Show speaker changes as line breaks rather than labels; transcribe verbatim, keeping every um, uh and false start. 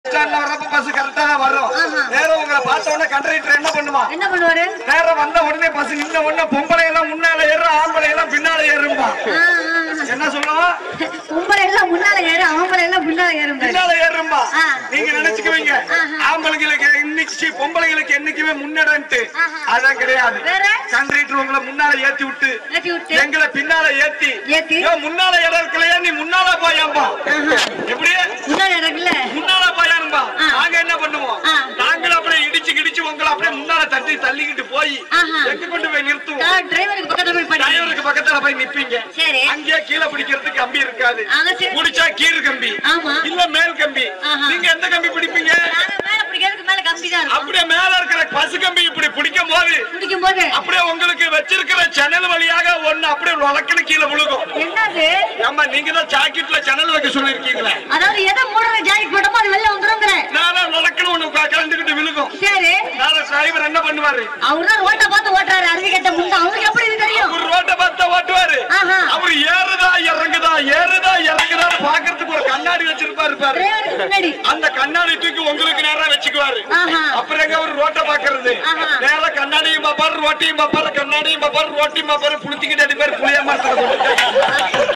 Bus கரெக்டா வரும். நேரம் உங்களை பார்த்த உடனே கண்டக்டர் என்ன பண்ணுமா?
என்ன பண்ணுவாரு?
நேரம் வந்த உடனே பஸ் நின்ன உடனே பொம்பளை எல்லாம் முன்னால ஏறும், ஆம்பளை எல்லாம் பின்னால ஏறும்பா. என்ன சொல்லுவா?
பொம்பளை எல்லாம் முன்னால ஏறும், ஆம்பளை எல்லாம் பின்னால ஏறும்.
பின்னால ஏறும்பா. நீங்க நினைச்சுக்குவீங்க ஆம்பளைங்களுக்கு இன்னைக்கு பொம்பளைங்களுக்கு என்னைக்குமே முன்னடன்ட்டு. அதான் கிடையாது. கண்டக்டர் உங்களை முன்னால ஏத்தி விட்டு எங்களை பின்னால ஏத்தி முன்னால இடம் இருக்கலையா நீ முன்னால போயாம்பா. எப்படி முன்னால போயானும்பா. நாங்க என்ன பண்ணுவோம்? நாங்களும் அப்படியே இடிச்சு கிடிச்சு உங்களை அப்படியே முன்னால தட்டி தள்ளிக்கிட்டு போய் எங்க கொண்டு போய் நிறுத்துவோம். டிரைவருக்கு பக்கத்துல போய் நிப்பீங்க. அங்கேயே கீழே பிடிக்கிறதுக்கு கம்பி இருக்காது. பிடிச்சா கீழ் கம்பி இல்ல மேல் கம்பி. நீங்க எந்த கம்பி பிடிப்பீங்க? அப்படியே மேல இருக்கிற பசு கம்பி இப்படி பிடிக்கும் போது அப்படியே உங்களுக்கு வச்சிருக்கிற ஜன்னல் வழியாக ஒண்ணு அப்படியே வழக்கணு கீழே விழுகும். ஆமா, நீங்க தான் ஜாக்கெட்ல ஜன்னல் வைக்க சொல்லிருக்கீங்களா?
அதாவது எதை மூடுற ஜாக்கெட் போட்டோமோ அது வெளில வந்துருங்கற.
நான் வழக்கணு ஒண்ணு கலந்துக்கிட்டு விழுகும். சரி, நான் டிரைவர் என்ன பண்ணுவாரு?
அவர்தான் ரோட்ட பார்த்து ஓட்டுறாரு. அறிவு கட்ட முண்டை. அவருக்கு எப்படி இது தெரியும்?
அவர் ரோட்ட பார்த்து ஓட்டுவாரு. அவர் ஏறுதா இறங்குதா ஏறுதா இறங்குதா பாக்குறதுக்கு ஒரு கண்ணாடி வச்சிருப்பாரு பாரு. அந்த கண்ணாடி தூக்கி உங்களுக்கு நேரா வச்சுக்குவாரு. அப்புறம் எங்க அவர் ரோட்ட பாக்குறது? நேரா கண்ணாடியும் பாப்பாரு, ரோட்டையும் பாப்பாரு, கண்ணாடியும் பாப்பாரு, ரோட்டையும் பாப்பாரு. புளிச்சுக்கிட்டு அடிப்பாரு. புளியா மரத்துல